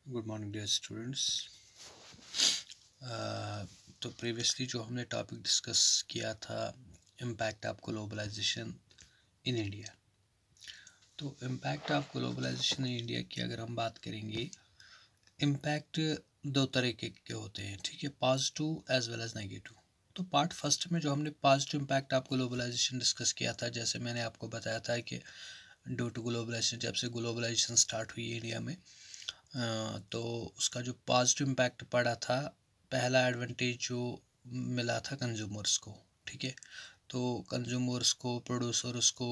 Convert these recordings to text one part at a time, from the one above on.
Good morning dear students. तो previously जो हमने टॉपिक डिस्कस किया था impact of globalization in India. तो impact of globalization in India की अगर हम बात करेंगे, इम्पैक्ट दो तरीके के होते हैं, ठीक है, positive as well as negative. तो पार्ट फर्स्ट में जो हमने positive impact of globalization discuss किया था, जैसे मैंने आपको बताया था कि ड्यू टू ग्लोबलाइजेशन, जब से ग्लोबलाइजेशन स्टार्ट हुई इंडिया में, तो उसका जो पॉजिटिव इम्पैक्ट पड़ा था, पहला एडवांटेज जो मिला था कंज्यूमर्स को, ठीक है। तो कंज्यूमर्स को, प्रोड्यूसर्स को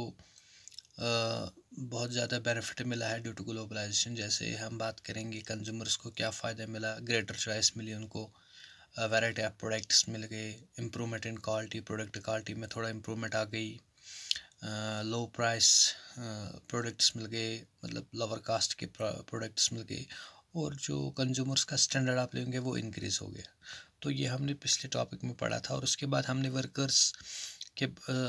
बहुत ज़्यादा बेनिफिट मिला है ड्यू टू ग्लोबलाइजेशन। जैसे हम बात करेंगे कंज्यूमर्स को क्या फ़ायदा मिला, ग्रेटर चॉइस मिली उनको, वैरायटी ऑफ प्रोडक्ट्स मिल गए, improvement in quality, product quality में थोड़ा इम्प्रूवमेंट आ गई, लो प्राइस प्रोडक्ट्स मिल गए, मतलब लोअर कास्ट के प्रोडक्ट्स मिल गए, और जो कंज्यूमर्स का स्टैंडर्ड आप लेंगे वो इंक्रीज़ हो गया। तो ये हमने पिछले टॉपिक में पढ़ा था। और उसके बाद हमने वर्कर्स के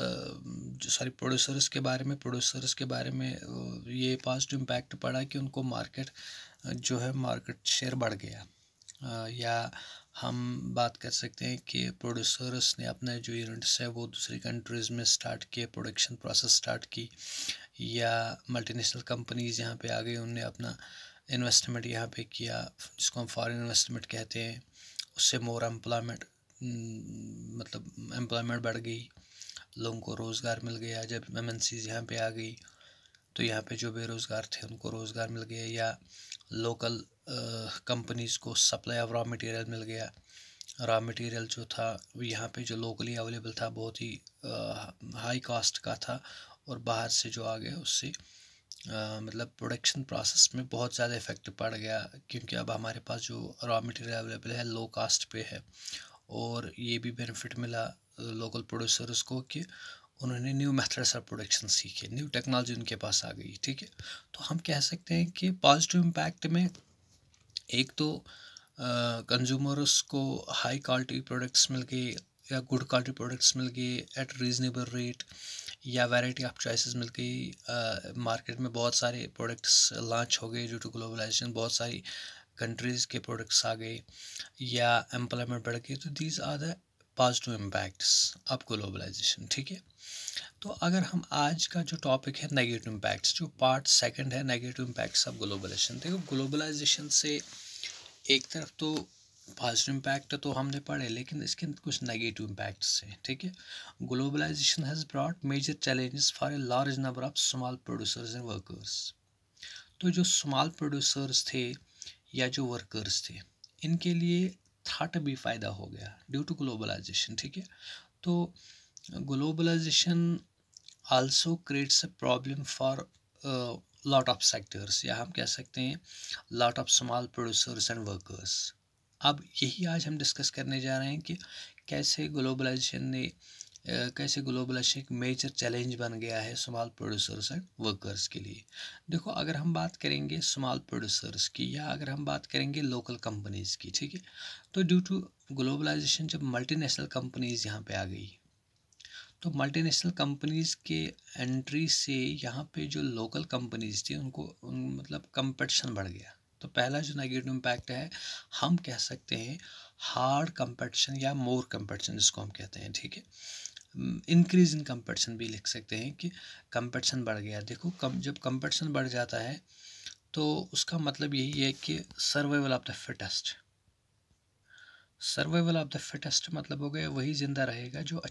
प्रोड्यूसर्स के बारे में ये पॉजिटिव इम्पैक्ट पड़ा कि उनको मार्केट जो है, मार्केट शेयर बढ़ गया। या हम बात कर सकते हैं कि प्रोड्यूसर्स ने अपने जो यूनिट्स है वो दूसरी कंट्रीज़ में स्टार्ट किए, प्रोडक्शन प्रोसेस स्टार्ट की, या मल्टीनेशनल कंपनीज़ यहाँ पे आ गई, उनने अपना इन्वेस्टमेंट यहाँ पे किया, जिसको हम फॉरेन इन्वेस्टमेंट कहते हैं। उससे मोर एम्प्लॉयमेंट, मतलब एम्प्लॉयमेंट बढ़ गई, लोगों को रोज़गार मिल गया। जब एमएनसीज़ यहाँ पे आ गई तो यहाँ पे जो बेरोज़गार थे उनको रोज़गार मिल गया, या लोकल कंपनीज़ को सप्लाई ऑफ रॉ मटेरियल मिल गया। रॉ मटेरियल जो था यहाँ पे जो लोकली अवेलेबल था बहुत ही हाई कॉस्ट का था, और बाहर से जो आ गया उससे मतलब प्रोडक्शन प्रोसेस में बहुत ज़्यादा इफेक्ट पड़ गया, क्योंकि अब हमारे पास जो रॉ मटेरियल अवेलेबल है लो कास्ट पे है। और ये भी बेनिफिट मिला लोकल प्रोड्यूसर्स को कि उन्होंने न्यू मेथड्स ऑफ प्रोडक्शन सीखे, न्यू टेक्नोलॉजी उनके पास आ गई, ठीक है। तो हम कह सकते हैं कि पॉजिटिव इम्पैक्ट में एक तो कंज्यूमर्स को हाई क्वालिटी प्रोडक्ट्स मिल गए, या गुड क्वालिटी प्रोडक्ट्स मिल गए एट रीज़नेबल रेट, या वैरायटी ऑफ चॉइसेस मिल गई। मार्केट में बहुत सारे प्रोडक्ट्स लॉन्च हो गए ड्यू टू ग्लोबलाइजेशन, बहुत सारी कंट्रीज़ के प्रोडक्ट्स आ गए, या एम्प्लॉयमेंट बढ़ गई। तो these are the positive impacts of globalization, ठीक है। तो अगर हम आज का जो टॉपिक है नेगेटिव इम्पैक्ट्स, जो पार्ट सेकंड है नेगेटिव इम्पैक्ट्स ऑफ ग्लोबलाइजेशन। देखो, ग्लोबलाइजेशन से एक तरफ तो पॉजिटिव इम्पैक्ट तो हमने पढ़े, लेकिन इसके कुछ नेगेटिव इम्पैक्ट्स हैं, ठीक है। Globalization has brought major challenges for a large number of small producers and workers. तो जो स्मॉल प्रोड्यूसर्स थे या जो वर्कर्स थे, इनके लिए थर्ड भी फ़ायदा हो गया ड्यू टू ग्लोबलाइजेशन, ठीक है। तो globalization also creates a problem for lot of sectors, या हम कह सकते हैं lot of small producers and workers. अब यही आज हम डिस्कस करने जा रहे हैं कि कैसे ग्लोबलाइजेशन एक मेजर चैलेंज बन गया है स्मॉल प्रोड्यूसर्स एंड वर्कर्स के लिए। देखो, अगर हम बात करेंगे स्मॉल प्रोड्यूसर्स की, या अगर हम बात करेंगे लोकल कंपनीज़ की, ठीक है, तो ड्यू टू ग्लोबलाइजेशन जब मल्टीनेशनल कंपनीज़ यहाँ पे आ गई, तो मल्टीनेशनल कंपनीज़ के एंट्री से यहाँ पे जो लोकल कंपनीज़ थी उनको मतलब कंपटीशन बढ़ गया। तो पहला जो नेगेटिव इम्पैक्ट है, हम कह सकते हैं हार्ड कंपटीशन या मोर कंपटीशन जिसको हम कहते हैं, ठीक है। इंक्रीज इन कंपटीशन भी लिख सकते हैं कि कंपटीशन बढ़ गया। देखो, जब कंपटीशन बढ़ जाता है तो उसका मतलब यही है कि survival of the fittest. Survival of the fittest मतलब हो गया वही ज़िंदा रहेगा जो